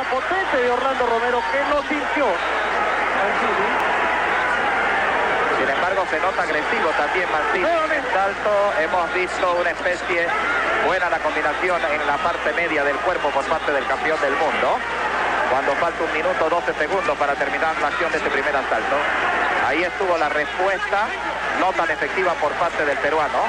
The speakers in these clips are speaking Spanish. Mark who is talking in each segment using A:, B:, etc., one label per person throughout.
A: potente de Orlando Romero que lo sintió.
B: Sin embargo, se nota agresivo también Mancini. En el salto hemos visto una especie, buena la combinación en la parte media del cuerpo por parte del campeón del mundo. Cuando falta 1 minuto 12 segundos para terminar la acción de este primer asalto. Ahí estuvo la respuesta, no tan efectiva por parte del peruano.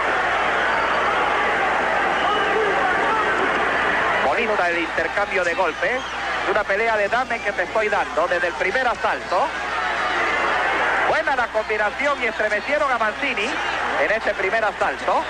B: Bonita el intercambio de golpes. Una pelea de dame que te estoy dando desde el primer asalto. Buena la combinación y estremecieron a Mancini en este primer asalto.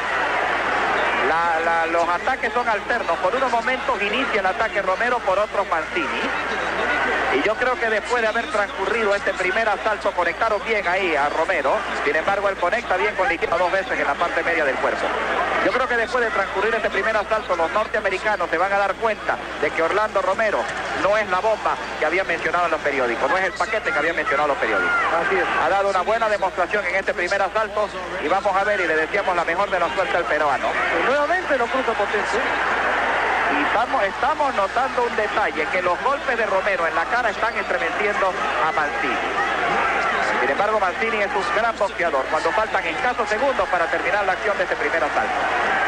B: Los ataques son alternos. Por unos momentos inicia el ataque Romero, por otros Mancini. Y yo creo que después de haber transcurrido este primer asalto conectaron bien ahí a Romero. Sin embargo, él conecta bien con la izquierda 2 veces en la parte media del cuerpo. Yo creo que después de transcurrir este primer asalto, los norteamericanos se van a dar cuenta de que Orlando Romero no es la bomba que habían mencionado en los periódicos, no es el paquete que habían mencionado los periódicos. Así es. Ha dado una buena demostración en este primer asalto y vamos a ver y le deseamos la mejor de la suerte al peruano.
A: Y nuevamente lo cruza potente.
B: Y estamos notando un detalle, que los golpes de Romero en la cara están estremeciendo a Mancini. Sin embargo, Mancini es un gran boxeador cuando faltan escasos segundos para terminar la acción de este primer asalto.